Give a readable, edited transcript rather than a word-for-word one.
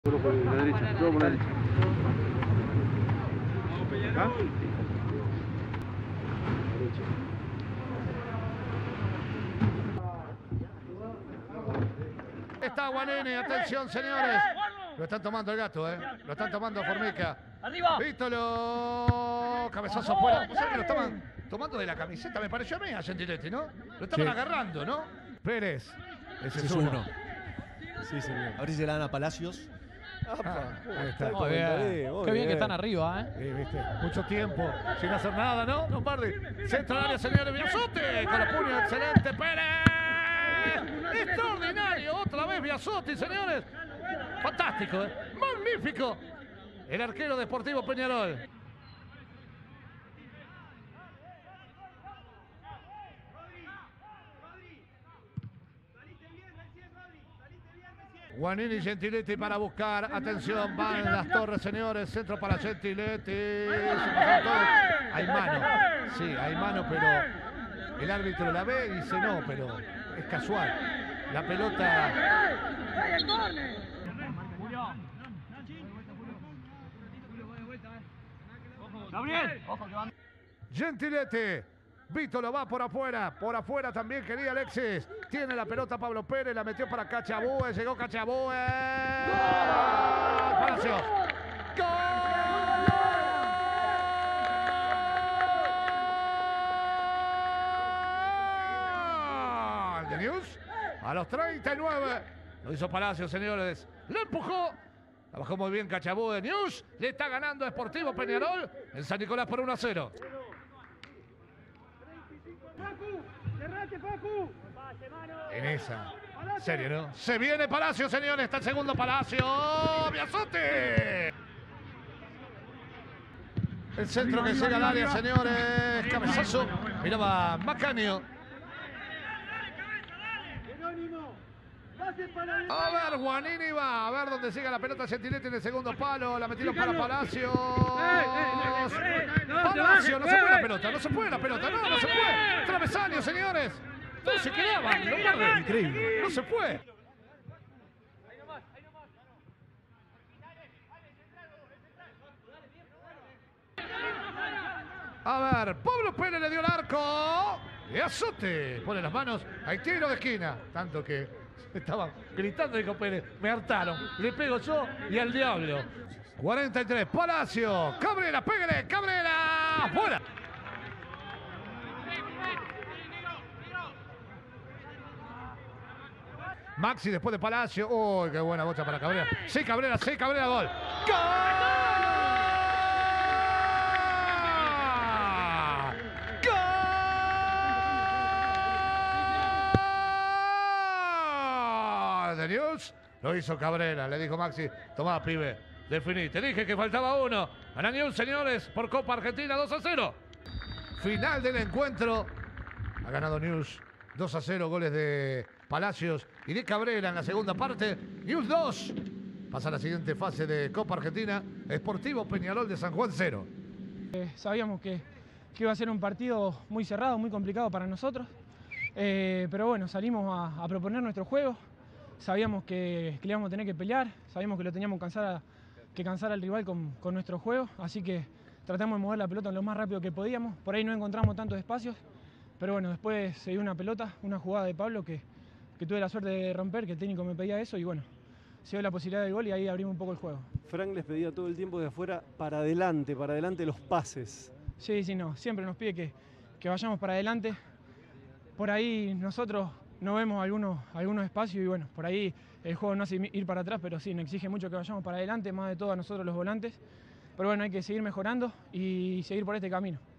Todo por la derecha, todo por la derecha. ¿Acá? Está Guanini, atención señores. Lo están tomando el gato, lo están tomando Formica. ¡Arriba! Vístolo. Cabezazo fuera. ¿Vos sabés que lo estaban tomando de la camiseta? Me pareció a mí a Gentiletti, ¿no? Lo estaban agarrando, ¿no? Pérez. Ese es uno. Sí, señor. A ver si se la dan a Palacios. Ahí está. Muy bien. Qué bien que están arriba, ¿Viste? Mucho tiempo sin hacer nada, ¿no? Lombardi. Centro al área, señores. Biasotti. Con los puños, excelente. Pérez. Extraordinario. Otra vez Biasotti, señores. Fantástico, magnífico. El arquero de Sportivo Peñarol. Guanini y Gentiletti para buscar. Atención, van las torres, señores. Centro para Gentiletti. Hay mano. Sí, hay mano, pero el árbitro la ve y dice no, pero es casual. La pelota. Gabriel. Gentiletti. Vítolo va por afuera también quería Alexis. Tiene la pelota Pablo Pérez, la metió para Cachabue, llegó Cachabue. Palacios. ¡Gol! De News a los 39. Lo hizo Palacios, señores. Le empujó. La bajó muy bien Cachabue. News le está ganando a Sportivo Peñarol en San Nicolás por 1-0. En esa. Serio, ¿no? Se viene Palacio, señores. Está el segundo Palacio. Biasotti. El centro que llega al área, señores. Cabezazo. Miraba Macanio. A ver, Guanini va. A ver dónde sigue la pelota Gentiletti en el segundo palo. La metieron para Palacios. Palacio, no se puede la pelota. No se puede la pelota. No, no se puede. Travesaño, señores. Todos se quedaban. Increíble. No se puede. A ver, Pablo Pérez le dio el arco. Y Biasotti pone las manos. Hay tiro de esquina. Tanto que estaban gritando, dijo Pérez. Me hartaron. Le pego yo y al diablo. 43. Palacio. Cabrera, pégale. Cabrera. Fuera. Maxi después de Palacio. Uy, qué buena bocha para Cabrera. Sí, Cabrera, gol. ¡Gol! De News lo hizo Cabrera. Le dijo Maxi, tomá, pibe, definí. Te dije que faltaba uno. Gana News, señores, por Copa Argentina 2-0. Final del encuentro. Ha ganado News 2-0, goles de Palacios y de Cabrera en la segunda parte. News 2 pasa a la siguiente fase de Copa Argentina. Sportivo Peñarol de San Juan 0. Sabíamos que iba a ser un partido muy cerrado, muy complicado para nosotros. Pero bueno, salimos a proponer nuestro juego. Sabíamos que le íbamos a tener que pelear. Sabíamos que lo teníamos que cansar al rival con nuestro juego. Así que tratamos de mover la pelota lo más rápido que podíamos. Por ahí no encontramos tantos espacios. Pero bueno, después se dio una pelota, una jugada de Pablo que tuve la suerte de romper, que el técnico me pedía eso y bueno, se dio la posibilidad del gol y ahí abrimos un poco el juego. Frank les pedía todo el tiempo de afuera para adelante los pases. Sí, no, siempre nos pide que vayamos para adelante. Por ahí nosotros no vemos algunos espacios y bueno, por ahí el juego no hace ir para atrás, pero sí, nos exige mucho que vayamos para adelante, más de todo a nosotros los volantes. Pero bueno, hay que seguir mejorando y seguir por este camino.